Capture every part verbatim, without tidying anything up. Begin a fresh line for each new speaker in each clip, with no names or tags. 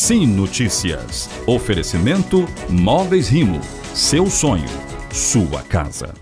Sim Notícias. Oferecimento Móveis Rimo. Seu sonho, sua casa.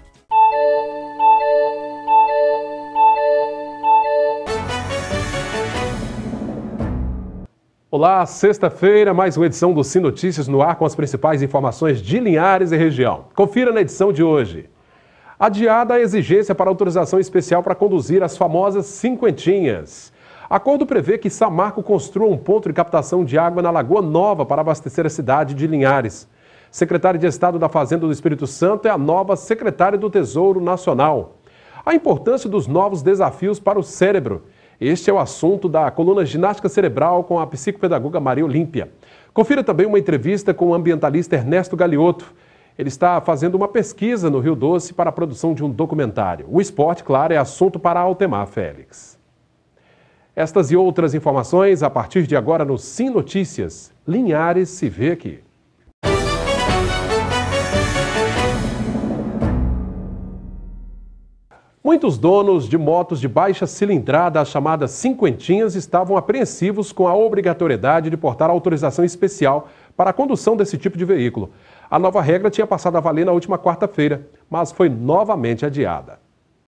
Olá, sexta-feira, mais uma edição do Sim Notícias no ar com as principais informações de Linhares e região. Confira na edição de hoje. Adiada a exigência para autorização especial para conduzir as famosas cinquentinhas. Acordo prevê que Samarco construa um ponto de captação de água na Lagoa Nova para abastecer a cidade de Linhares. Secretária de Estado da Fazenda do Espírito Santo é a nova secretária do Tesouro Nacional. A importância dos novos desafios para o cérebro. Este é o assunto da coluna Ginástica Cerebral com a psicopedagoga Maria Olímpia. Confira também uma entrevista com o ambientalista Ernesto Galiotto. Ele está fazendo uma pesquisa no Rio Doce para a produção de um documentário. O esporte, claro, é assunto para Altemar Félix. Estas e outras informações a partir de agora no Sim Notícias. Linhares se vê aqui. Muitos donos de motos de baixa cilindrada, as chamadas cinquentinhas, estavam apreensivos com a obrigatoriedade de portar autorização especial para a condução desse tipo de veículo. A nova regra tinha passado a valer na última quarta-feira, mas foi novamente adiada.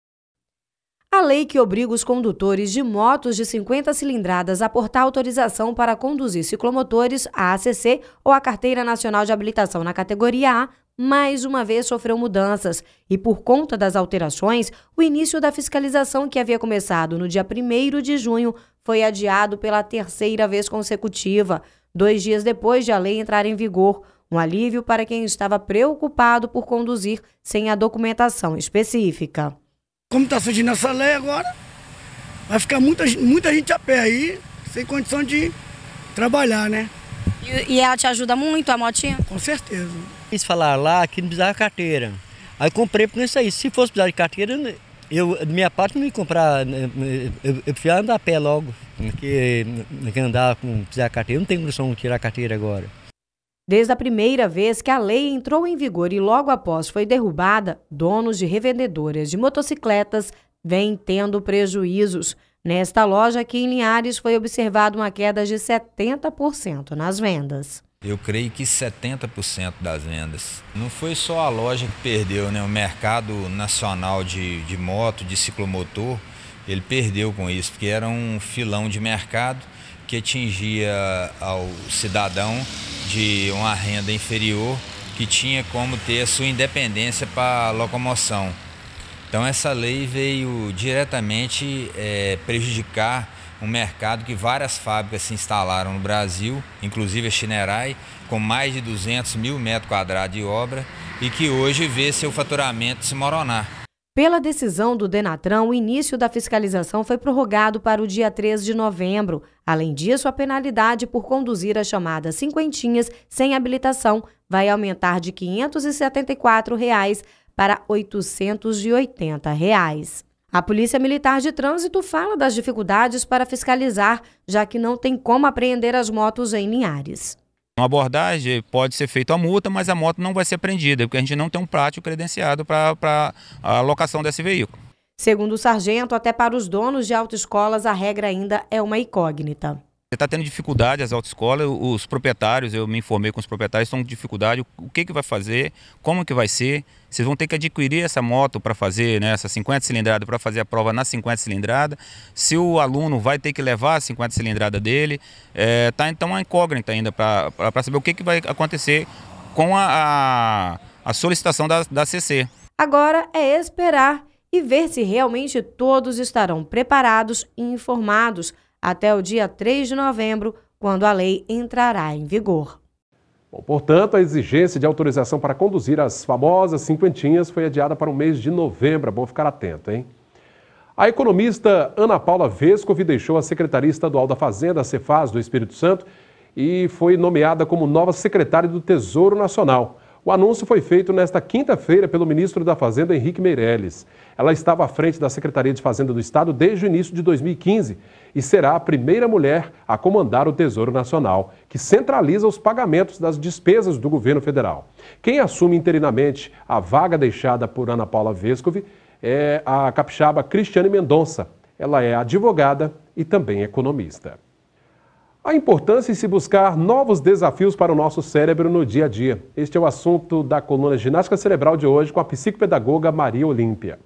A lei que obriga os condutores de motos de cinquenta cilindradas a portar autorização para conduzir ciclomotores, a A C C ou a Carteira Nacional de Habilitação na categoria A, mais uma vez sofreu mudanças e, por conta das alterações, o início da fiscalização que havia começado no dia primeiro de junho foi adiado pela terceira vez consecutiva, dois dias depois de a lei entrar em vigor, um alívio para quem estava preocupado por conduzir sem a documentação específica.
Como está surgindo essa lei agora, vai ficar muita, muita gente a pé aí, sem condição de trabalhar, né?
E, e ela te ajuda muito, a motinha?
Com certeza.
Eles falaram lá que não precisava carteira. Aí comprei por isso aí. Se fosse precisar de carteira, eu, de minha parte, não ia comprar. Eu, eu precisava andar a pé logo, porque andar com precisar de carteira. Eu não tenho condição de tirar a carteira agora.
Desde a primeira vez que a lei entrou em vigor e logo após foi derrubada, donos de revendedoras de motocicletas vêm tendo prejuízos. Nesta loja aqui em Linhares foi observada uma queda de setenta por cento nas vendas.
Eu creio que setenta por cento das vendas. Não foi só a loja que perdeu, né? O mercado nacional de, de moto, de ciclomotor, ele perdeu com isso, porque era um filão de mercado que atingia ao cidadão de uma renda inferior que tinha como ter a sua independência para locomoção. Então essa lei veio diretamente é, prejudicar um mercado que várias fábricas se instalaram no Brasil, inclusive a Shinerai, com mais de duzentos mil metros quadrados de obra e que hoje vê seu faturamento se moronar.
Pela decisão do Denatran, o início da fiscalização foi prorrogado para o dia três de novembro. Além disso, a penalidade por conduzir as chamadas cinquentinhas sem habilitação vai aumentar de quinhentos e setenta e quatro reais para oitocentos e oitenta reais. A Polícia Militar de Trânsito fala das dificuldades para fiscalizar, já que não tem como apreender as motos em Linhares.
Uma abordagem pode ser feita a multa, mas a moto não vai ser apreendida, porque a gente não tem um pátio credenciado para a locação desse veículo.
Segundo o sargento, até para os donos de autoescolas a regra ainda é uma incógnita.
Está tendo dificuldade as autoescolas, os proprietários, eu me informei com os proprietários, estão com dificuldade, o que, que vai fazer, como que vai ser, vocês vão ter que adquirir essa moto para fazer, né, essa cinquenta cilindrada, para fazer a prova na cinquenta cilindrada, se o aluno vai ter que levar a cinquenta cilindrada dele, está é, então uma incógnita ainda para saber o que, que vai acontecer com a, a, a solicitação da, da C C.
Agora é esperar e ver se realmente todos estarão preparados e informados até o dia três de novembro, quando a lei entrará em vigor.
Bom, portanto, a exigência de autorização para conduzir as famosas cinquentinhas foi adiada para o mês de novembro. É bom ficar atento, hein? A economista Ana Paula Vescovi deixou a Secretaria Estadual da Fazenda, a Cefaz, do Espírito Santo, e foi nomeada como nova secretária do Tesouro Nacional. O anúncio foi feito nesta quinta-feira pelo ministro da Fazenda, Henrique Meirelles. Ela estava à frente da Secretaria de Fazenda do Estado desde o início de dois mil e quinze e será a primeira mulher a comandar o Tesouro Nacional, que centraliza os pagamentos das despesas do governo federal. Quem assume interinamente a vaga deixada por Ana Paula Vescovi é a capixaba Cristiane Mendonça. Ela é advogada e também economista. A importância de se buscar novos desafios para o nosso cérebro no dia a dia. Este é o assunto da coluna Ginástica Cerebral de hoje com a psicopedagoga Maria Olímpia.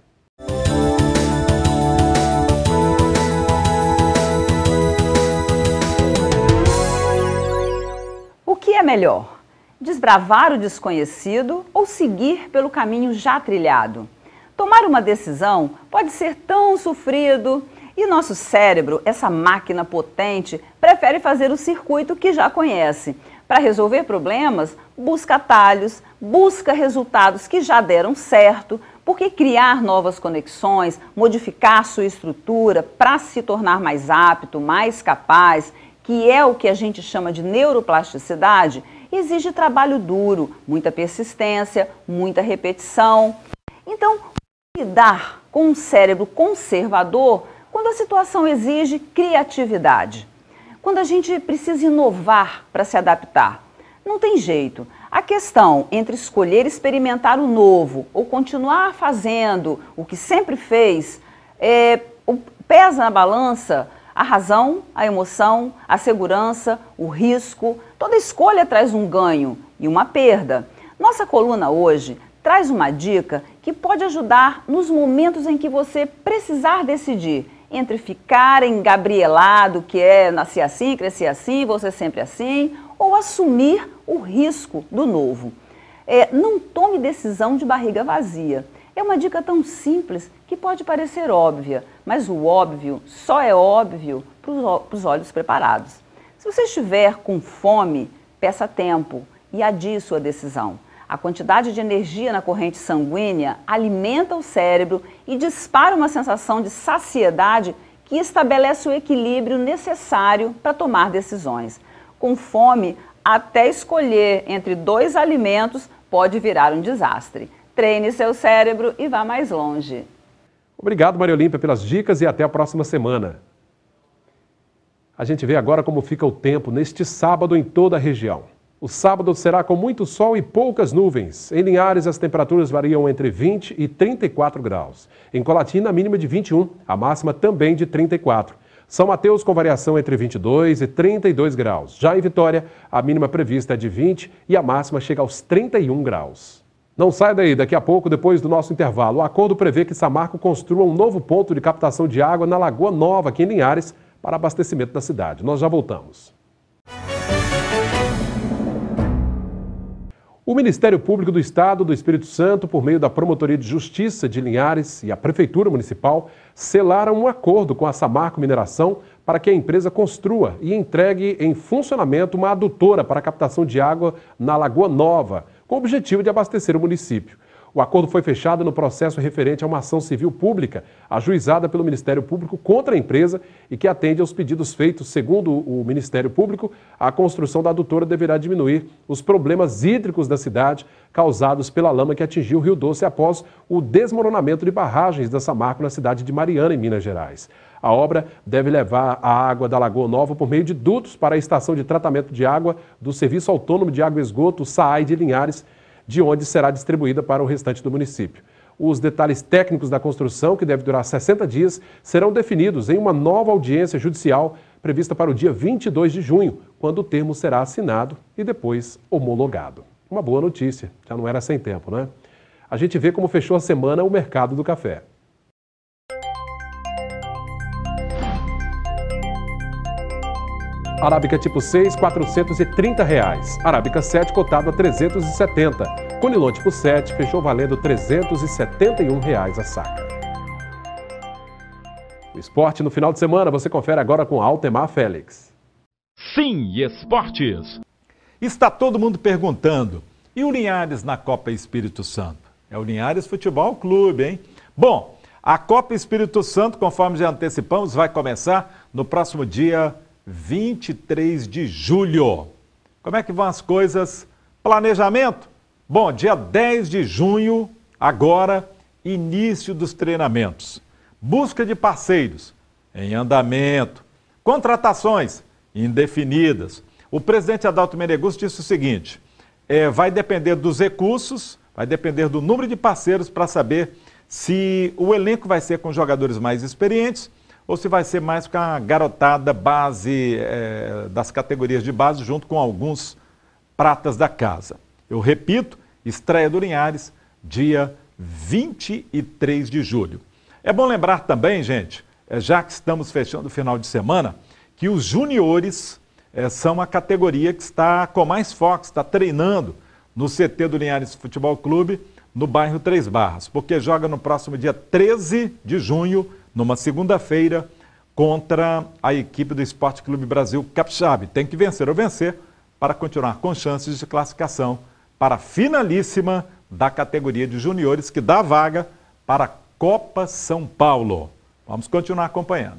O que é melhor? Desbravar o desconhecido ou seguir pelo caminho já trilhado? Tomar uma decisão pode ser tão sofrido. E nosso cérebro, essa máquina potente, prefere fazer o circuito que já conhece. Para resolver problemas, busca atalhos, busca resultados que já deram certo, porque criar novas conexões, modificar sua estrutura para se tornar mais apto, mais capaz, que é o que a gente chama de neuroplasticidade, exige trabalho duro, muita persistência, muita repetição. Então, lidar com um cérebro conservador quando a situação exige criatividade, quando a gente precisa inovar para se adaptar. Não tem jeito. A questão entre escolher experimentar o novo ou continuar fazendo o que sempre fez, é, pesa na balança a razão, a emoção, a segurança, o risco. Toda escolha traz um ganho e uma perda. Nossa coluna hoje traz uma dica que pode ajudar nos momentos em que você precisar decidir entre ficar engabrielado, que é nascer assim, crescer assim, você sempre assim, ou assumir o risco do novo. É, não tome decisão de barriga vazia. É uma dica tão simples que pode parecer óbvia, mas o óbvio só é óbvio para os olhos preparados. Se você estiver com fome, peça tempo e adie sua decisão. A quantidade de energia na corrente sanguínea alimenta o cérebro e dispara uma sensação de saciedade que estabelece o equilíbrio necessário para tomar decisões. Com fome, até escolher entre dois alimentos pode virar um desastre. Treine seu cérebro e vá mais longe.
Obrigado, Maria Olímpia, pelas dicas e até a próxima semana. A gente vê agora como fica o tempo neste sábado em toda a região. O sábado será com muito sol e poucas nuvens. Em Linhares, as temperaturas variam entre vinte e trinta e quatro graus. Em Colatina, a mínima de vinte e um, a máxima também de trinta e quatro. São Mateus, com variação entre vinte e dois e trinta e dois graus. Já em Vitória, a mínima prevista é de vinte e a máxima chega aos trinta e um graus. Não sai daí, daqui a pouco, depois do nosso intervalo, o acordo prevê que Samarco construa um novo ponto de captação de água na Lagoa Nova, aqui em Linhares, para abastecimento da cidade. Nós já voltamos. O Ministério Público do Estado do Espírito Santo, por meio da Promotoria de Justiça de Linhares e a Prefeitura Municipal, selaram um acordo com a Samarco Mineração para que a empresa construa e entregue em funcionamento uma adutora para a captação de água na Lagoa Nova, com o objetivo de abastecer o município. O acordo foi fechado no processo referente a uma ação civil pública ajuizada pelo Ministério Público contra a empresa e que atende aos pedidos feitos. Segundo o Ministério Público, a construção da adutora deverá diminuir os problemas hídricos da cidade causados pela lama que atingiu o Rio Doce após o desmoronamento de barragens da Samarco na cidade de Mariana, em Minas Gerais. A obra deve levar a água da Lagoa Nova por meio de dutos para a estação de tratamento de água do Serviço Autônomo de Água e Esgoto, SAAI de Linhares, de onde será distribuída para o restante do município. Os detalhes técnicos da construção, que deve durar sessenta dias, serão definidos em uma nova audiência judicial prevista para o dia vinte e dois de junho, quando o termo será assinado e depois homologado. Uma boa notícia, já não era sem tempo, né? A gente vê como fechou a semana o mercado do café. Arábica tipo seis, quatrocentos e trinta reais. Arábica sete, cotado a trezentos e setenta. Conilon tipo sete, fechou valendo trezentos e setenta e um reais a saca. O esporte no final de semana você confere agora com Altemar Félix.
Sim, esportes. Está todo mundo perguntando, e o Linhares na Copa Espírito Santo? É o Linhares Futebol Clube, hein? Bom, a Copa Espírito Santo, conforme já antecipamos, vai começar no próximo dia vinte e três de julho. Como é que vão as coisas? Planejamento? Bom, dia dez de junho, agora, início dos treinamentos. Busca de parceiros em andamento. Contratações indefinidas. O presidente Adalto Meneguzzi disse o seguinte, é, vai depender dos recursos, vai depender do número de parceiros para saber se o elenco vai ser com jogadores mais experientes ou se vai ser mais com a garotada base, é, das categorias de base, junto com alguns pratas da casa. Eu repito, estreia do Linhares, dia vinte e três de julho. É bom lembrar também, gente, já que estamos fechando o final de semana, que os juniores é, são a categoria que está com mais foco, está treinando no C T do Linhares Futebol Clube, no bairro Três Barras, porque joga no próximo dia treze de junho, numa segunda-feira, contra a equipe do Esporte Clube Brasil Capixaba. Tem que vencer ou vencer para continuar com chances de classificação para a finalíssima da categoria de juniores, que dá vaga para a Copa São Paulo. Vamos continuar acompanhando.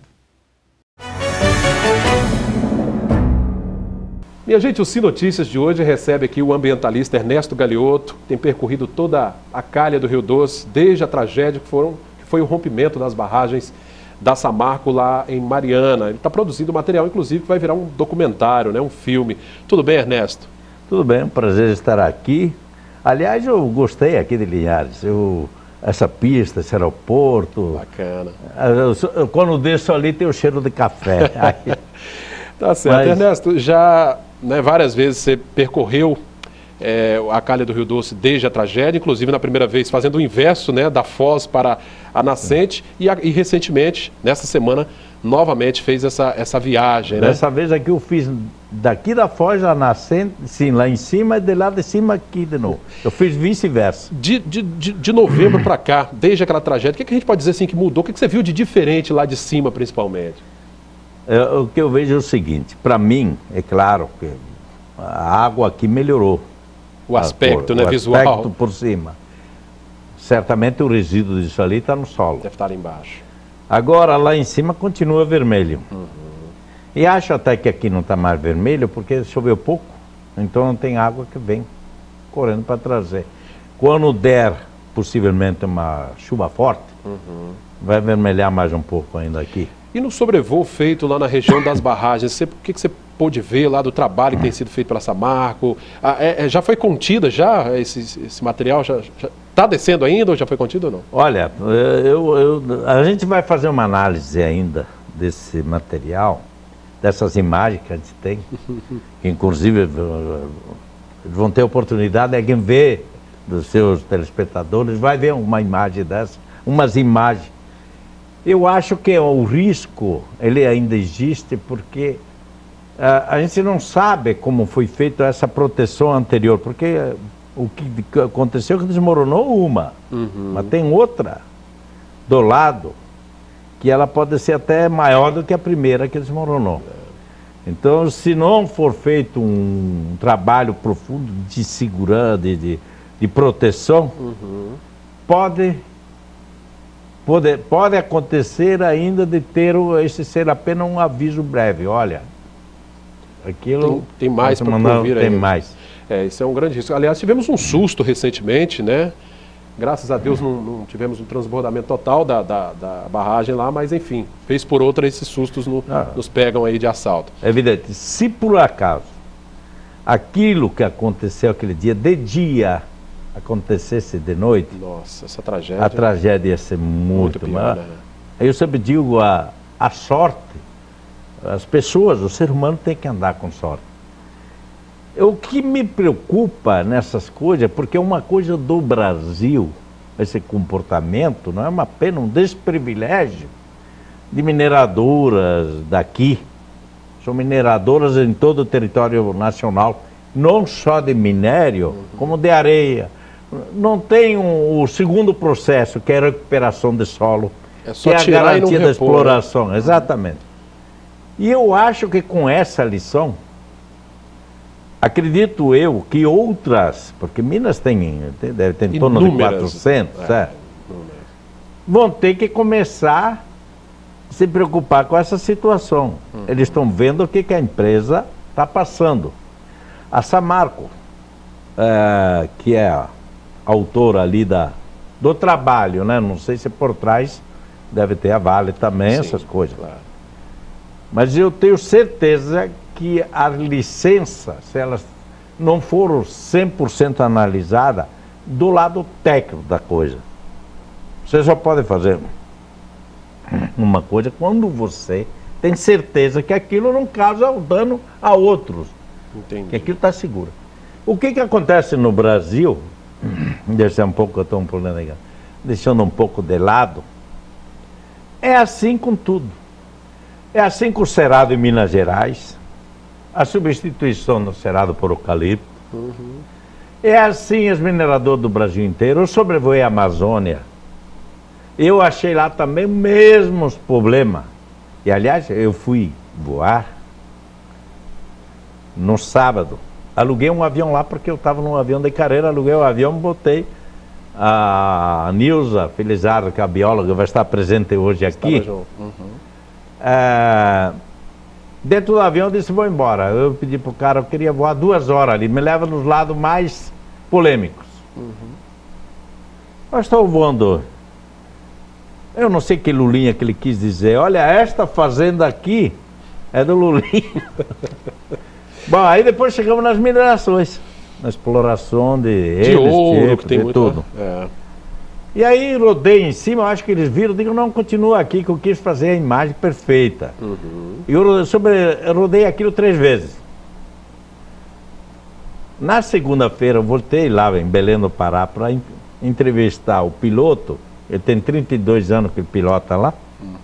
Minha gente, o Sim Notícias de hoje recebe aqui o ambientalista Ernesto Galeotto, tem percorrido toda a calha do Rio Doce, desde a tragédia que, foram, que foi o rompimento das barragens da Samarco lá em Mariana. Ele está produzindo material, inclusive, que vai virar um documentário, né, um filme. Tudo bem, Ernesto?
Tudo bem, um prazer estar aqui. Aliás, eu gostei aqui de Linhares. Eu, essa pista, esse aeroporto.
Bacana.
Eu, eu, quando desço ali tem o cheiro de café.
Tá certo. Mas... Ernesto, já né, várias vezes você percorreu é, a calha do Rio Doce desde a tragédia, inclusive na primeira vez fazendo o inverso, né, da foz para a nascente, e, a, e recentemente, nessa semana, novamente fez essa, essa viagem. Né?
Dessa vez aqui eu fiz daqui da foz à nascente, sim, lá em cima, e de lá de cima aqui de novo. Eu fiz vice-versa.
De, de, de, de novembro para cá, desde aquela tragédia, o que, que a gente pode dizer assim que mudou? O que, que você viu de diferente lá de cima, principalmente?
É, o que eu vejo é o seguinte, para mim, é claro que a água aqui melhorou.
O aspecto,
a,
né,
o
visual.
O aspecto por cima. Certamente o resíduo disso ali está no solo.
Deve estar lá embaixo.
Agora, lá em cima continua vermelho. Uhum. E acho até que aqui não está mais vermelho, porque choveu pouco, então não tem água que vem correndo para trazer. Quando der, possivelmente, uma chuva forte, uhum. vai vermelhar mais um pouco ainda aqui.
E no sobrevoo feito lá na região das barragens, você, o que, que você pôde ver lá do trabalho que tem sido feito pela Samarco? Ah, é, é, já foi contida já esse, esse material? Já está descendo ainda ou já foi contido ou não?
Olha, eu, eu, a gente vai fazer uma análise ainda desse material, dessas imagens que a gente tem, que inclusive vão ter oportunidade, é quem vê dos seus telespectadores, vai ver uma imagem dessa, umas imagens. Eu acho que o risco, ele ainda existe porque uh, a gente não sabe como foi feita essa proteção anterior, porque uh, o que aconteceu é que desmoronou uma, uhum. mas tem outra do lado que ela pode ser até maior do que a primeira que desmoronou. Então, se não for feito um trabalho profundo de segurança, de, de, de proteção, uhum. pode... Pode, pode acontecer ainda de ter esse ser apenas um aviso breve. Olha, aquilo...
Tem, tem mais para vir
Tem
ainda.
mais.
É, isso é um grande risco. Aliás, tivemos um susto recentemente, né? Graças a Deus não, não tivemos um transbordamento total da, da, da barragem lá, mas enfim, vez por outra esses sustos no, ah, nos pegam aí de assalto.
É evidente, se por acaso aquilo que aconteceu aquele dia, de dia, acontecesse de noite,
nossa, essa tragédia,
a tragédia ia ser muito, muito pior, né? Eu sempre digo, a, a sorte, as pessoas, o ser humano tem que andar com sorte. O que me preocupa nessas coisas, porque é uma coisa do Brasil, esse comportamento, não é uma pena, um desprivilégio de mineradoras daqui, são mineradoras em todo o território nacional, não só de minério, uhum. como de areia. Não tem um, o segundo processo, que é a recuperação de solo,
é só
que é a garantia da
repor,
exploração,
né?
Exatamente. E eu acho que com essa lição, acredito eu que outras, porque Minas tem, tem deve ter em torno de quatrocentos, é, vão ter que começar a se preocupar com essa situação. Uhum. Eles estão vendo o que, que a empresa está passando. A Samarco, é, que é a autora ali da, do trabalho, né? Não sei se por trás deve ter a Vale também, sim, essas coisas. Claro. Mas eu tenho certeza que a licença, se elas não foram cem por cento analisadas, do lado técnico da coisa, você só pode fazer uma coisa quando você tem certeza que aquilo não causa dano a outros.
Entendi.
Que aquilo está seguro. O que que acontece no Brasil, deixando um pouco, eu estou um problema legal, deixando um pouco de lado, é assim com tudo. É assim com o cerrado em Minas Gerais, a substituição do cerrado por eucalipto. Uhum. É assim as mineradoras do Brasil inteiro. Eu sobrevoei a Amazônia. Eu achei lá também os mesmos problemas. E, aliás, eu fui voar no sábado. Aluguei um avião lá porque eu estava num avião de carreira. Aluguei o avião, botei a Nilza Felizardo, que é a bióloga, vai estar presente hoje aqui. Uhum. É, dentro do avião, eu disse, vou embora. Eu pedi para o cara, eu queria voar duas horas ali. Me leva nos lados mais polêmicos. Uhum. Eu estou voando... Eu não sei que Lulinha que ele quis dizer. Olha, esta fazenda aqui é do Lulinha. Bom, aí depois chegamos nas minerações, na exploração de,
de
eles,
ouro,
tipo,
que tem
de
muita...
tudo.
É.
E aí rodei em cima, eu acho que eles viram, digo, não, continua aqui, que eu quis fazer a imagem perfeita. Uhum. E eu, sobre, eu rodei aquilo três vezes. Na segunda-feira eu voltei lá em Belém do Pará para entrevistar o piloto. Ele tem trinta e dois anos que ele pilota lá.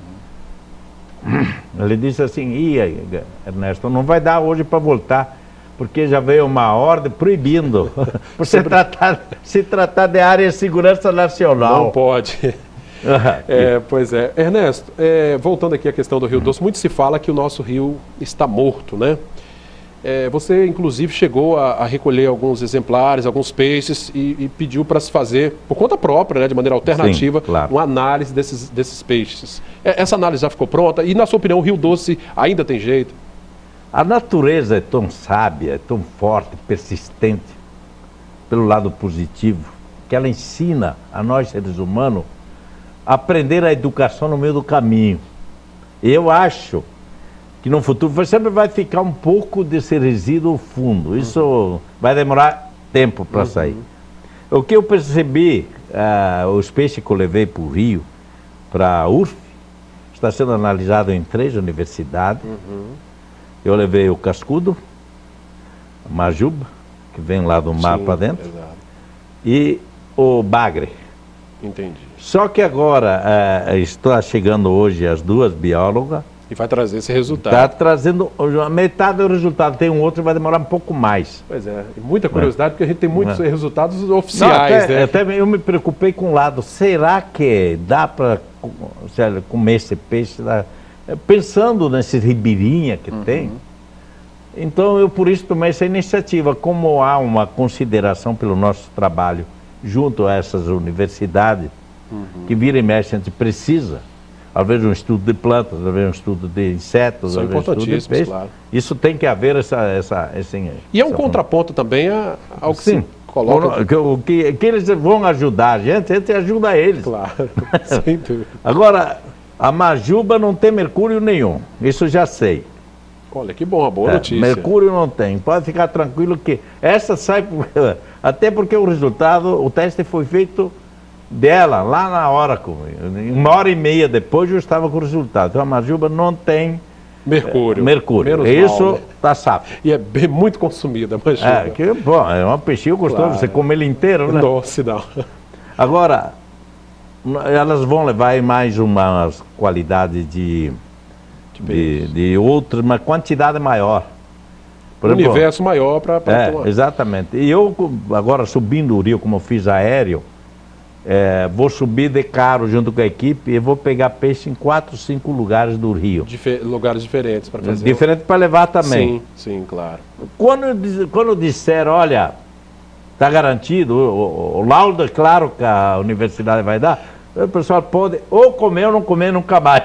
Uhum. Ele disse assim, e aí, Ernesto, não vai dar hoje para voltar, porque já veio uma ordem proibindo por se tratar, se tratar de área de segurança nacional.
Não pode. É, pois é. Ernesto, é, voltando aqui à questão do Rio Doce, muito se fala que o nosso rio está morto, né? É, você, inclusive, chegou a, a recolher alguns exemplares, alguns peixes e, e pediu para se fazer, por conta própria, né, de maneira alternativa, sim, claro, uma análise desses, desses peixes. É, essa análise já ficou pronta? E, na sua opinião, o Rio Doce ainda tem jeito?
A natureza é tão sábia, é tão forte, persistente, pelo lado positivo, que ela ensina a nós, seres humanos, a aprender a educação no meio do caminho. Eu acho que no futuro sempre vai ficar um pouco desse resíduo fundo. Isso uhum. vai demorar tempo para uhum. sair. O que eu percebi, uh, os peixes que eu levei para o Rio, para a U F F, está sendo analisado em três universidades. Uhum. Eu levei o cascudo, a majuba, que vem lá do mar para dentro, exato, e o bagre.
Entendi.
Só que agora uh, está chegando hoje as duas biólogas.
E vai trazer esse resultado.
Está trazendo a metade do resultado. Tem um outro que vai demorar um pouco mais.
Pois é. E muita curiosidade, é. porque a gente tem muitos é. resultados oficiais.
Não, até,
né?
até eu me preocupei com o lado. Será que dá para comer esse peixe? Pensando nesses ribeirinha que uhum. tem. Então, eu por isso tomei essa iniciativa. Como há uma consideração pelo nosso trabalho junto a essas universidades, uhum. que vira e mexe a gente precisa, às vezes um estudo de plantas, às vezes um estudo de insetos,
São
às vezes um estudo de peixe. Claro. Isso tem que haver essa... essa esse,
e é um contraponto também a, ao que Sim. se coloca...
O que, que eles vão ajudar a gente, a gente ajuda eles.
Claro, sem dúvida.
Agora, a majuba não tem mercúrio nenhum, isso já sei.
Olha, que bom, uma boa
é,
notícia.
Mercúrio não tem, pode ficar tranquilo que essa sai... Até porque o resultado, o teste foi feito... dela, lá na hora, uma hora e meia depois eu estava com o resultado. Então a majuba não tem
mercúrio.
É, mercúrio.
Menos
Isso
mal, né?
Tá sapo.
E é bem, muito consumida a majuba.
É, que, bom, é uma peixinho gostoso, claro, você come ele inteiro, né?
Doce, não.
Agora, elas vão levar mais umas qualidades de, de, de outras, uma quantidade maior.
Por um exemplo, universo maior para
é,
tomar.
Exatamente. E eu, agora subindo o rio, como eu fiz aéreo, É, vou subir de carro junto com a equipe e vou pegar peixe em quatro, cinco lugares do rio.
Difer lugares diferentes para fazer.
Diferente para levar também.
Sim, sim, claro.
Quando, quando disseram, olha, está garantido, o, o, o laudo é claro que a universidade vai dar, o pessoal pode ou comer ou não comer nunca mais.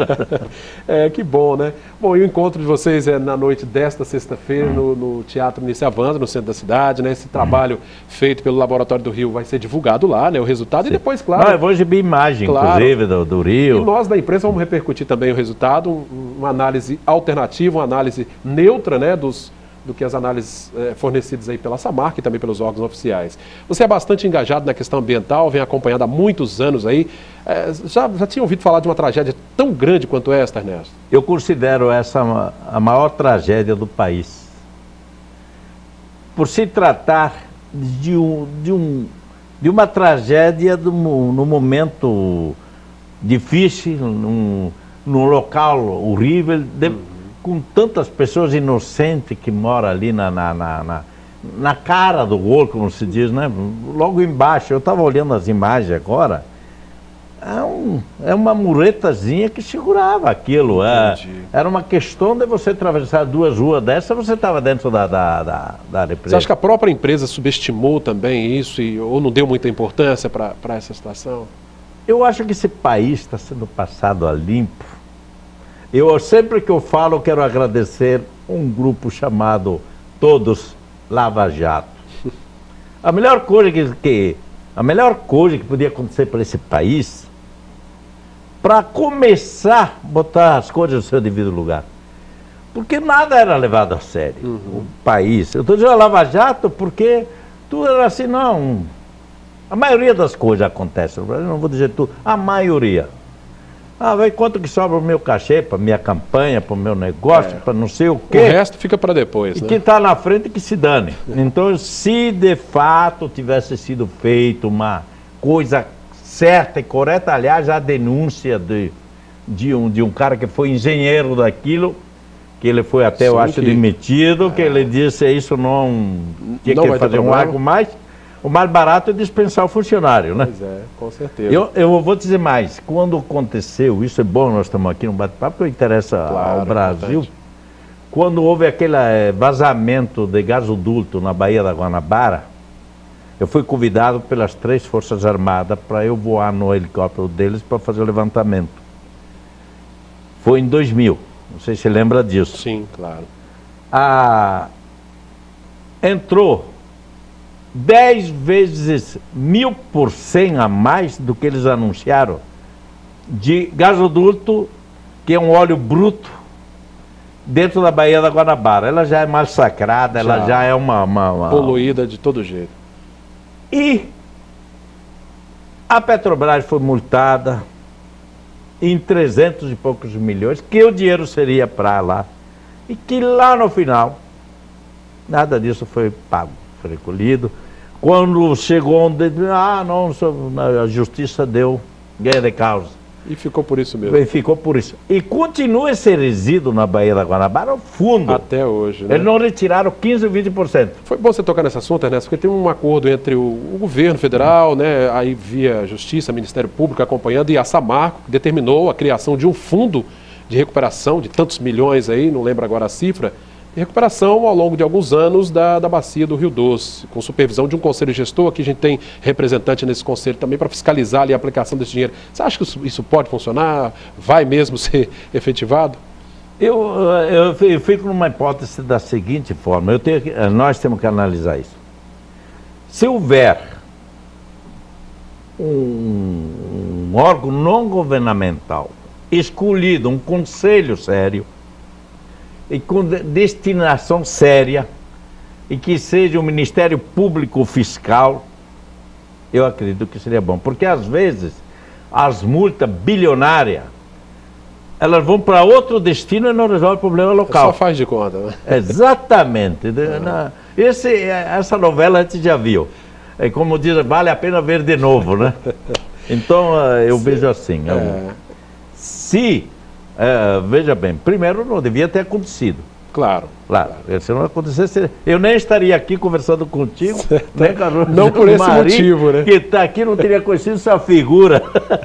É, que bom, né? Bom, e o encontro de vocês é na noite desta sexta-feira no, no Teatro Ministério Avanza, no centro da cidade, né? Esse trabalho hum. feito pelo Laboratório do Rio vai ser divulgado lá, né? O resultado. Sim. E depois, claro...
Não, eu vou exibir imagem, claro, inclusive, do, do Rio.
E nós da imprensa vamos repercutir também o resultado, uma análise alternativa, uma análise neutra, né? Dos, do que as análises eh, fornecidas aí pela Samarco e também pelos órgãos oficiais. Você é bastante engajado na questão ambiental, vem acompanhando há muitos anos aí. Eh, já, já tinha ouvido falar de uma tragédia tão grande quanto esta, Ernesto?
Eu considero essa a maior tragédia do país. Por se tratar de, um, de, um, de uma tragédia do, no momento difícil, num, num local horrível, de, uhum. com tantas pessoas inocentes que moram ali na, na, na, na, na cara do gol, como se diz, né? Logo embaixo, eu estava olhando as imagens agora, é, um, é uma muretazinha que segurava aquilo. É, era uma questão de você atravessar duas ruas dessa, você estava dentro da, da, da, da represa.
Você acha que a própria empresa subestimou também isso e, ou não deu muita importância para essa situação?
Eu acho que esse país está sendo passado a limpo. Eu sempre que eu falo, eu quero agradecer um grupo chamado Todos Lava Jato. A melhor coisa que, que, a melhor coisa que podia acontecer para esse país, para começar a botar as coisas no seu devido lugar. Porque nada era levado a sério. Uhum. O país. Eu estou dizendo Lava Jato porque tudo era assim, não. A maioria das coisas acontece no Brasil, não vou dizer tudo, a maioria. Ah, vai quanto que sobra o meu cachê para minha campanha, para o meu negócio, é. para não sei o quê.
O resto fica para depois,
e
né?
quem está na frente que se dane. Então, se de fato tivesse sido feita uma coisa certa e correta, aliás, a denúncia de, de, um, de um cara que foi engenheiro daquilo, que ele foi até, Sim, eu acho, que... demitido, é. que ele disse isso não tinha não que fazer um algo mais. O mais barato é dispensar o funcionário, né?
Pois é, com certeza.
Eu, eu vou dizer mais, quando aconteceu, isso é bom, nós estamos aqui no bate-papo, porque interessa claro, ao Brasil. É quando houve aquele vazamento de gasoduto na Baía da Guanabara, eu fui convidado pelas três Forças Armadas para eu voar no helicóptero deles para fazer o levantamento. Foi em dois mil, não sei se você lembra disso.
Sim, claro.
Ah, entrou dez vezes mil por cento a mais do que eles anunciaram de gasoduto, que é um óleo bruto, dentro da Baía da Guanabara. Ela já é massacrada, já, ela já é uma, uma, uma...
poluída de todo jeito.
E a Petrobras foi multada em trezentos e poucos milhões, que o dinheiro seria para lá. E que lá no final, nada disso foi pago. Foi recolhido. Quando chegou onde, ah, não, a justiça deu ganha de causa.
E ficou por isso mesmo.
E ficou por isso. E continua esse resíduo na Baía da Guanabara ao fundo.
Até hoje, né?
Eles não retiraram quinze ou vinte por cento.
Foi bom você tocar nesse assunto, Ernesto, porque tem um acordo entre o, o governo federal, né, aí via Justiça, Ministério Público acompanhando, e a Samarco, que determinou a criação de um fundo de recuperação de tantos milhões aí, não lembro agora a cifra, de recuperação ao longo de alguns anos da, da bacia do Rio Doce, com supervisão de um conselho gestor. Aqui a gente tem representante nesse conselho também para fiscalizar ali a aplicação desse dinheiro. Você acha que isso, isso pode funcionar? Vai mesmo ser efetivado?
Eu, eu, eu fico numa hipótese da seguinte forma, eu tenho que, nós temos que analisar isso. Se houver um, um órgão não governamental escolhido, um conselho sério, e com destinação séria, e que seja o Ministério Público Fiscal, eu acredito que seria bom. Porque às vezes as multas bilionárias, elas vão para outro destino e não resolvem o problema local.
Só faz de conta, né?
Exatamente. É. Esse, essa novela a gente já viu. É como diz, vale a pena ver de novo, né? Então eu Sim. vejo assim. Eu, é. Se... É, veja bem, primeiro não devia ter acontecido.
Claro.
Claro. claro. Se não acontecesse, eu nem estaria aqui conversando contigo, né, Carlos?
Não por esse Mari, motivo, né?
Que está aqui, não teria conhecido essa figura.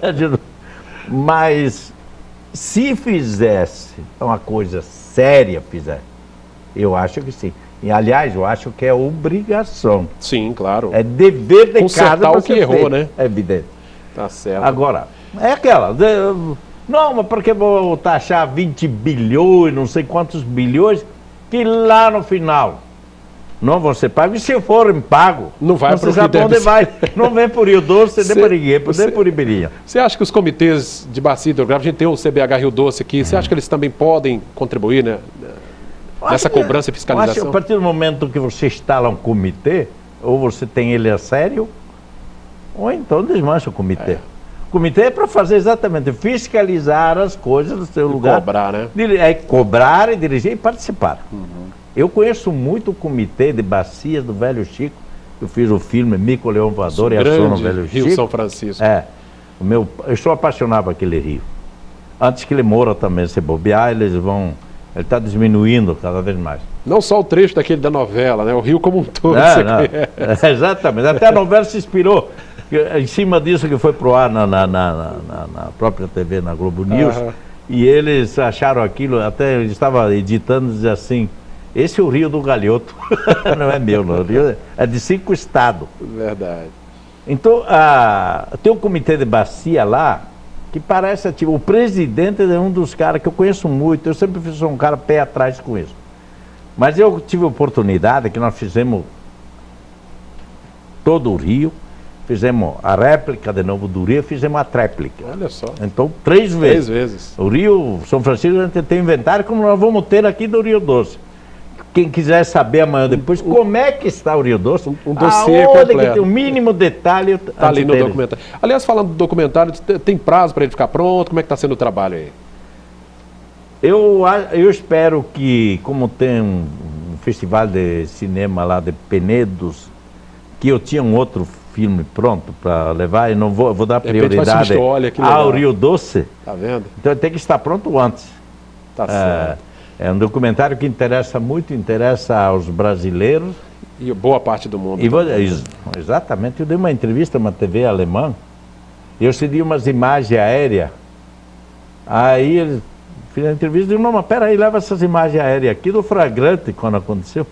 Mas se fizesse uma coisa séria, fizer, eu acho que sim. E aliás, eu acho que é obrigação.
Sim, claro.
É dever de
Consertar
casa
o que errou, feito. Né?
É evidente.
Tá certo.
Agora, é aquela. Não, mas porque vou taxar vinte bilhões, não sei quantos bilhões, que lá no final não vão ser pagos. E se forem pagos,
não vai para
onde deve vai. Não vem por Rio Doce, nem por ninguém, nem por Ibeirinha.
Você acha que os comitês de bacia hidrográfica, a gente tem o C B H Rio Doce aqui, você acha que eles também podem contribuir, né? nessa cobrança e fiscalização?
Eu acho que a partir do momento que você instala um comitê, ou você tem ele a sério, ou então desmancha o comitê. É. O comitê é para fazer exatamente, fiscalizar as coisas do seu e lugar.
Cobrar, né?
É cobrar e dirigir e participar. Uhum. Eu conheço muito o comitê de bacias do Velho Chico. Eu fiz o filme Mico Leão Voador e Ação no Velho Chico.
Rio São Francisco.
É. O meu, eu sou apaixonado por aquele rio. Antes que ele morra também, se bobear, eles vão... Ele está diminuindo cada vez mais.
Não só o trecho daquele da novela, né? O rio como um todo.
Não, não. É, exatamente. Até a novela se inspirou em cima disso que foi pro ar na, na, na, na, na própria T V, na Globo News. Uhum. E eles acharam aquilo, até eles estavam editando e diziam assim, esse é o Rio do Galhoto. Não é meu, não. O Rio é de cinco estados.
Verdade.
Então, a, tem um comitê de bacia lá, que parece, tipo, o presidente é um dos caras que eu conheço muito, eu sempre fui um cara pé atrás com isso. Mas eu tive a oportunidade que nós fizemos todo o Rio, fizemos a réplica de novo do Rio, fizemos a tréplica.
Olha só.
Então, três vezes.
Três vezes.
O Rio São Francisco a gente tem inventário como nós vamos ter aqui do Rio Doce. Quem quiser saber amanhã depois um, como é que está o Rio Doce,
um, um dossiê completo.
Que tem o mínimo detalhe.
Está ali no dele. Documentário. Aliás, falando do documentário, tem prazo para ele ficar pronto? Como é que está sendo o trabalho aí?
Eu, eu espero que, como tem um, um festival de cinema lá de Penedos, que eu tinha um outro filme pronto para levar, e não vou, vou dar prioridade ao Rio Doce.
Tá vendo?
Então tem que estar pronto antes.
Tá certo.
É, É um documentário que interessa muito, interessa aos brasileiros.
E boa parte do mundo.
E vou, ex, exatamente. Eu dei uma entrevista a uma T V alemã, e eu cedi umas imagens aéreas. Aí eles fizeram a entrevista e disseram, não, mas peraí, leva essas imagens aéreas aqui do flagrante, quando aconteceu.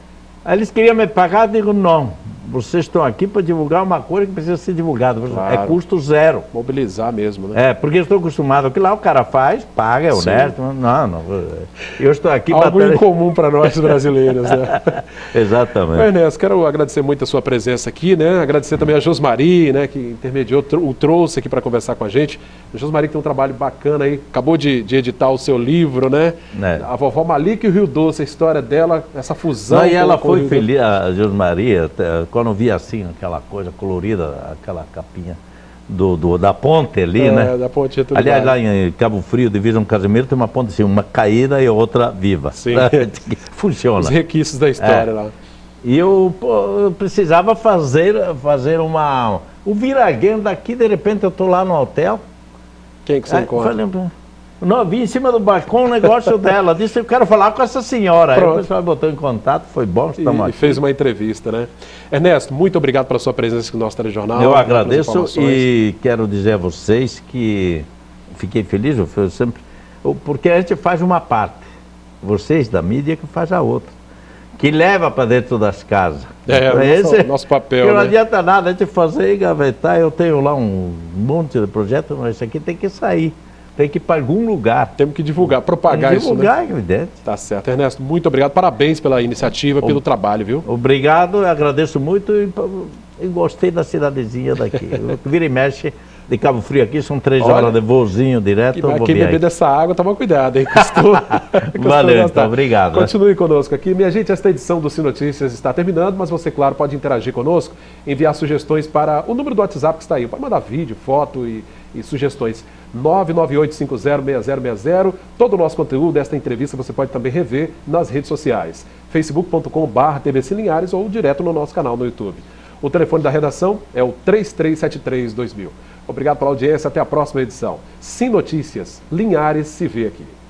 Aí eles queriam me pagar, eu digo, não. Vocês estão aqui para divulgar uma coisa que precisa ser divulgada. Claro. É custo zero.
Mobilizar mesmo, né?
É, porque eu estou acostumado, que lá o cara faz, paga, é honesto. Não, não. Eu estou aqui...
Algo batendo... incomum para nós brasileiros, né?
Exatamente.
Ernesto, quero agradecer muito a sua presença aqui, né? Agradecer também a Josmari, né? Que intermediou, o trouxe aqui para conversar com a gente. A Josmari tem um trabalho bacana aí, acabou de, de editar o seu livro, né? É. A vovó Malik e o Rio Doce, a história dela, essa fusão...
Não, e ela com, foi com feliz, a Josmari, quando eu vi assim, aquela coisa colorida, aquela capinha do, do, da ponte ali, é, né?
Da ponte tudo
Aliás, lá em Cabo Frio, divisa um Casimiro, tem uma ponte assim, uma caída e outra viva.
Sim.
Funciona.
Os requisitos da história é. lá.
E eu, pô, eu precisava fazer, fazer uma... O viragueiro daqui, de repente eu tô lá no hotel.
Quem que você
aí,
encontra?
Falei, não, vi em cima do balcão o negócio dela. Disse, eu quero falar com essa senhora. Pronto. Aí o pessoal botou em contato, foi bom, estamos
e,
aqui.
E fez uma entrevista, né? Ernesto, muito obrigado pela sua presença aqui no nosso telejornal.
Eu agradeço e quero dizer a vocês que fiquei feliz, eu sempre, porque a gente faz uma parte, vocês da mídia que faz a outra, que leva para dentro das casas.
É, o
esse,
nosso, nosso papel,
Não
né?
adianta nada a gente fazer e gavetar, eu tenho lá um monte de projetos, mas isso aqui tem que sair. Tem que ir para algum lugar.
Temos que divulgar, propagar
Tem que divulgar,
isso, né?
Evidente.
Tá certo. Ernesto, muito obrigado. Parabéns pela iniciativa, o... pelo trabalho, viu?
Obrigado, eu agradeço muito e, e gostei da cidadezinha daqui. Vira e mexe de Cabo Frio aqui, são três Olha, horas de voozinho direto.
Quem, quem beber dessa água, toma cuidado, hein? Custou, custou
Valeu, então, obrigado.
Continue né? conosco aqui. Minha gente, esta edição do Sim Notícias está terminando, mas você, claro, pode interagir conosco, enviar sugestões para o número do WhatsApp que está aí. Pode mandar vídeo, foto e, e sugestões. nove nove oito cinco zero seis zero seis zero. Todo o nosso conteúdo desta entrevista você pode também rever nas redes sociais. facebook ponto com barra T V C Linhares ou direto no nosso canal no YouTube. O telefone da redação é o três três sete três dois mil. Obrigado pela audiência, até a próxima edição. Sim Notícias, Linhares se vê aqui.